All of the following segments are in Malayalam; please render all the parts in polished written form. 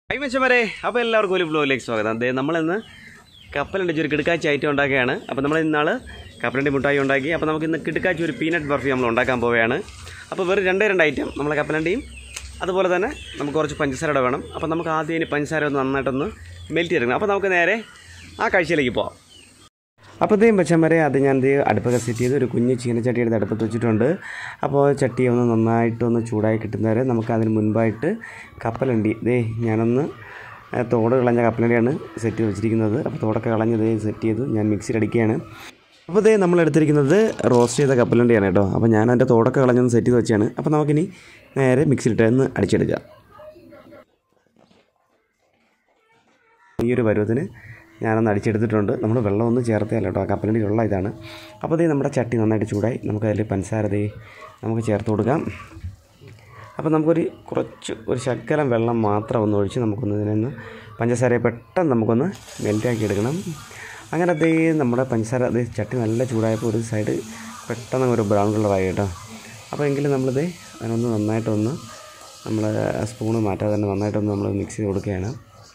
മച്ചന്മാരെ അപ്പോൾ എല്ലാവർക്കും ഒരു ബ്ലോഗിലേക്ക് സ്വാഗതം. അതെ, നമ്മളിന്ന് കപ്പലണ്ടി ഒരു കിടുക്കാച്ചി ഐറ്റം ഉണ്ടാക്കുകയാണ്. അപ്പോൾ നമ്മൾ ഇന്നാൾ കപ്പലണ്ടി മുട്ടായി ഉണ്ടാക്കി. അപ്പോൾ നമുക്ക് ഇന്ന് കിടുക്കാച്ചി ഒരു പീനട്ട് ബർഫി നമ്മൾ ഉണ്ടാക്കാൻ പോവുകയാണ്. അപ്പോൾ വെറും രണ്ട് ഐറ്റം, നമ്മളെ കപ്പലണ്ടിയും അതുപോലെ തന്നെ നമുക്ക് കുറച്ച് പഞ്ചസാരയുടെ വേണം. അപ്പോൾ നമുക്ക് ആദ്യം ഇനി പഞ്ചസാര ഒന്ന് നന്നായിട്ടൊന്ന് മെൽറ്റ് ചെയ്തെടുക്കണം. അപ്പോൾ നമുക്ക് നേരെ ആ കാഴ്ചയിലേക്ക് പോകാം. അപ്പോഴത്തേയും പച്ചമരെ അത് ഞാൻ അടുപ്പൊക്കെ സെറ്റ് ചെയ്ത് ഒരു കുഞ്ഞ് ചീനച്ചട്ടി എടുത്ത് അടുപ്പത്ത് വെച്ചിട്ടുണ്ട്. അപ്പോൾ ചട്ടി ഒന്ന് നന്നായിട്ടൊന്ന് ചൂടായി കിട്ടുന്നവരെ നമുക്ക് അതിന് മുൻപായിട്ട് കപ്പലണ്ടി ഞാനൊന്ന് തോട് കളഞ്ഞ കപ്പലണ്ടിയാണ് സെറ്റ് ചെയ്ത് വെച്ചിരിക്കുന്നത്. അപ്പോൾ തോടൊക്കെ കളഞ്ഞത് സെറ്റ് ചെയ്തു ഞാൻ മിക്സിയിൽ അടിക്കുകയാണ്. അപ്പോൾ നമ്മൾ എടുത്തിരിക്കുന്നത് റോസ്റ്റ് ചെയ്ത കപ്പലണ്ടിയാണ് കേട്ടോ. അപ്പോൾ ഞാൻ അതിൻ്റെ തോടൊക്കെ കളഞ്ഞൊന്ന് സെറ്റ് ചെയ്ത് വെച്ചാണ്. അപ്പോൾ നമുക്കിനി നേരെ മിക്സിയിലിട്ട് ഒന്ന് അടിച്ചെടുക്കാം. ഈ ഒരു പരുവത്തിന് ഞാനൊന്ന് അടിച്ചെടുത്തിട്ടുണ്ട്. നമ്മൾ വെള്ളമൊന്നും ചേർത്തല്ല കേട്ടോ, കപ്പലണ്ടിയിലുള്ള ഇതാണ്. അപ്പോൾ നമ്മുടെ ചട്ടി നന്നായിട്ട് ചൂടായി. നമുക്കതിൽ പഞ്ചസാര നമുക്ക് ചേർത്ത് കൊടുക്കാം. അപ്പോൾ നമുക്കൊരു ഒരു ശകലം വെള്ളം മാത്രം ഒന്ന് ഒഴിച്ച് നമുക്കൊന്ന് ഇതിനൊന്ന് പഞ്ചസാരയെ പെട്ടെന്ന് നമുക്കൊന്ന് മെൽറ്റാക്കി എടുക്കണം. അങ്ങനെ നമ്മുടെ പഞ്ചസാര ചട്ടി നല്ല ചൂടായപ്പോൾ ഒരു സൈഡ് പെട്ടെന്ന് ഒരു ബ്രൗൺ കളറായി കേട്ടോ. അപ്പോൾ എങ്കിലും അതിനൊന്ന് നന്നായിട്ടൊന്ന് നമ്മൾ സ്പൂണ് മാറ്റാതെ തന്നെ നന്നായിട്ടൊന്ന് നമ്മൾ മിക്സ് ചെയ്ത് കൊടുക്കുകയാണ്.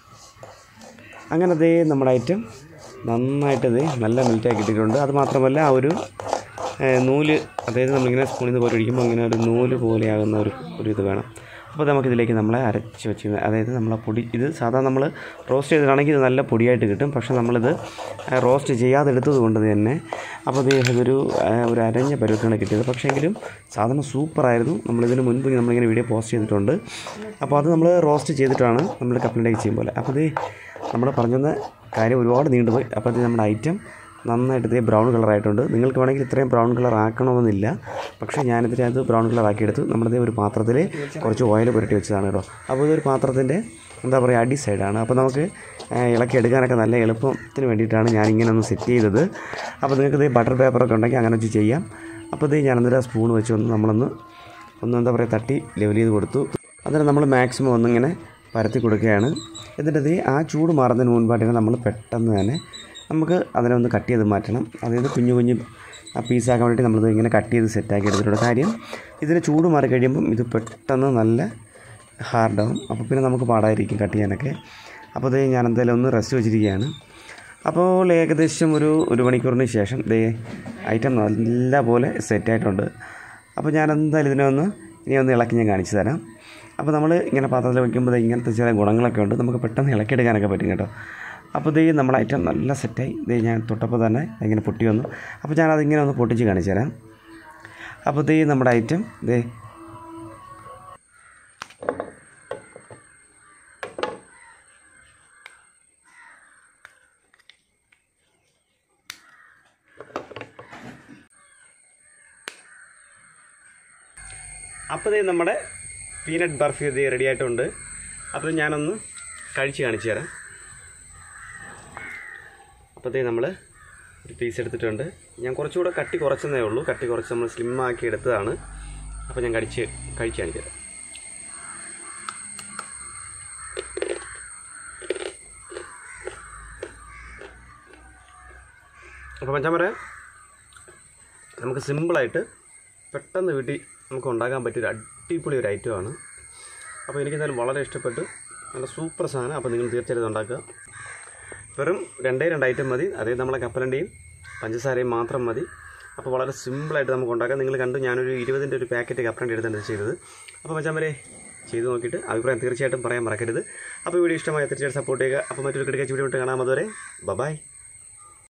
അങ്ങനെ നമ്മുടെ ഐറ്റം നന്നായിട്ട് നല്ല മെൽറ്റാക്കി ഇട്ടിട്ടുണ്ട്. അതുമാത്രമല്ല ആ ഒരു നൂല്, അതായത് നമ്മളിങ്ങനെ സ്പൂണിൽ നിന്ന് പോലെ ഒഴിക്കുമ്പോൾ അങ്ങനെ ഒരു നൂല് പോലെയാകുന്ന ഒരു ഇത് വേണം. അപ്പോൾ നമുക്കിതിലേക്ക് നമ്മളെ അരച്ച് വെച്ച്, അതായത് നമ്മളെ പൊടി, ഇത് സാധാരണ നമ്മൾ റോസ്റ്റ് ചെയ്തിട്ടാണെങ്കിൽ ഇത് നല്ല പൊടിയായിട്ട് കിട്ടും. പക്ഷേ നമ്മളിത് റോസ്റ്റ് ചെയ്യാതെ എടുത്തത് കൊണ്ട് തന്നെ അപ്പോൾ ഇതൊരു അരഞ്ഞ പരുവത്തിനാണ് കിട്ടിയത്. പക്ഷേ എങ്കിലും സാധനം സൂപ്പറായിരുന്നു. നമ്മളിതിന് മുൻപ് നമ്മളിങ്ങനെ വീഡിയോ പോസ്റ്റ് ചെയ്തിട്ടുണ്ട്. അപ്പോൾ അത് നമ്മൾ റോസ്റ്റ് ചെയ്തിട്ടാണ് നമ്മൾ കപ്പലണ്ടി ചെയ്യുമ്പോൾ. അപ്പോൾ നമ്മൾ പറഞ്ഞ കാര്യം ഒരുപാട് നീണ്ടുപോയി. അപ്പോൾ നമ്മുടെ ഐറ്റം നന്നായിട്ട് ബ്രൗൺ കളറായിട്ടുണ്ട്. നിങ്ങൾക്ക് വേണമെങ്കിൽ ഇത്രയും ബ്രൗൺ കളർ ആക്കണമെന്നില്ല. പക്ഷേ ഞാനിതിന് ബ്രൗൺ കളർ ആക്കിയെടുത്തു. നമ്മുടെ ഒരു പാത്രത്തിൽ കുറച്ച് ഓയിൽ പുരട്ടി വെച്ചതാണ് കേട്ടോ. അപ്പോൾ ഇതൊരു പാത്രത്തിൻ്റെ അടി സൈഡാണ്. അപ്പോൾ നമുക്ക് ഇളക്കി എടുക്കാനൊക്കെ നല്ല എളുപ്പത്തിന് വേണ്ടിയിട്ടാണ് ഞാനിങ്ങനെ ഒന്ന് സെറ്റ് ചെയ്തത്. അപ്പോൾ നിങ്ങൾക്ക് ബട്ടർ പേപ്പറൊക്കെ ഉണ്ടെങ്കിൽ അങ്ങനെ വെച്ച് ചെയ്യാം. അപ്പോൾ ഞാനൊന്നൊരു സ്പൂൺ വെച്ച് നമ്മളൊന്ന് തട്ടി ലെവൽ ചെയ്ത് കൊടുത്തു. അതിന് നമ്മൾ മാക്സിമം ഒന്നിങ്ങനെ പരത്തി കൊടുക്കുകയാണ്. എന്നിട്ട് ആ ചൂട് മാറുന്നതിന് മുൻപായിട്ട് നമ്മൾ പെട്ടെന്ന് തന്നെ നമുക്ക് അതിനെ ഒന്ന് കട്ട് ചെയ്ത് മാറ്റണം. അതായത് കുഞ്ഞു പീസാക്കാൻ വേണ്ടിയിട്ട് നമ്മളിത് ഇങ്ങനെ കട്ട് ചെയ്ത് സെറ്റാക്കി എടുത്തിട്ടുണ്ട്. കാര്യം ഇതിന് ചൂട് മാറി കഴിയുമ്പം ഇത് പെട്ടെന്ന് നല്ല ഹാർഡാവും. അപ്പോൾ പിന്നെ നമുക്ക് പാടായിരിക്കും കട്ട് ചെയ്യാനൊക്കെ. അപ്പോൾ ഞാൻ എന്തായാലും ഒന്ന് റെസ്റ്റ് വെച്ചിരിക്കുകയാണ്. അപ്പോൾ ഏകദേശം ഒരു മണിക്കൂറിന് ശേഷം ഐറ്റം നല്ല പോലെ സെറ്റായിട്ടുണ്ട്. അപ്പോൾ ഞാൻ എന്തായാലും ഇനി ഒന്ന് ഇളക്കി ഞാൻ കാണിച്ചു തരാം. അപ്പോൾ നമ്മൾ ഇങ്ങനെ പാത്രത്തിൽ വയ്ക്കുമ്പോൾ ഇങ്ങനത്തെ ചില ഗുണങ്ങളൊക്കെ ഉണ്ട്. നമുക്ക് പെട്ടെന്ന് ഇളക്കിയെടുക്കാനൊക്കെ പറ്റും കേട്ടോ. അപ്പോൾ നമ്മുടെ ഐറ്റം നല്ല സെറ്റായി. ഞാൻ തൊട്ടപ്പോൾ തന്നെ ഇങ്ങനെ പൊട്ടി വന്നു. അപ്പോൾ ഞാനതിങ്ങനെ ഒന്ന് പൊട്ടിച്ച് കാണിച്ചു തരാം. അപ്പോൾ നമ്മുടെ ഐറ്റം അപ്പോൾ നമ്മുടെ പീനട്ട് ബർഫി റെഡി ആയിട്ടുണ്ട്. അപ്പോൾ ഞാനൊന്ന് കഴിച്ച് കാണിച്ചു തരാം. അപ്പോൾ നമ്മൾ ഒരു പീസ് എടുത്തിട്ടുണ്ട്. ഞാൻ കുറച്ചുകൂടെ കട്ടി കുറച്ചെന്നേ ഉള്ളൂ. കട്ടി കുറച്ച് നമ്മൾ സ്ലിമ്മാക്കി എടുത്തതാണ്. അപ്പോൾ ഞാൻ കഴിച്ച് കാണിച്ചു തരാം. അപ്പോൾ മച്ചാൻ പറയാം, നമുക്ക് സിമ്പിളായിട്ട് പെട്ടെന്ന് വീട്ടിൽ നമുക്ക് ഉണ്ടാക്കാൻ പറ്റിയൊരു അടിപൊളി ഒരു ഐറ്റമാണ്. അപ്പോൾ എനിക്കെന്തായാലും വളരെ ഇഷ്ടപ്പെട്ടു. നല്ല സൂപ്പർ സാധനം. അപ്പോൾ നിങ്ങൾ തീർച്ചയായിട്ടും ഉണ്ടാക്കുക. വെറും രണ്ട് ഐറ്റം മതി. അതായത് നമ്മളെ കപ്പലണ്ടിയും പഞ്ചസാരയും മാത്രം മതി. അപ്പോൾ വളരെ സിമ്പിളായിട്ട് നമുക്ക് ഉണ്ടാക്കാം. നിങ്ങൾ കണ്ടു, ഞാനൊരു 20 ഒരു പാക്കറ്റ് കപ്പലണ്ടി എടുത്താണ് ചെയ്തത്. അപ്പോൾ മച്ചാൻ വരെ ചെയ്ത് നോക്കിയിട്ട് അഭിപ്രായം തീർച്ചയായിട്ടും പറയാൻ മറക്കരുത്. അപ്പോൾ വീഡിയോ ഇഷ്ടമായ തീർച്ചയായിട്ടും സപ്പോർട്ട് ചെയ്യുക. അപ്പോൾ മറ്റൊരു കിടക്കാച്ച വീഡിയോ കാണാം. അതുവരെ ബൈ.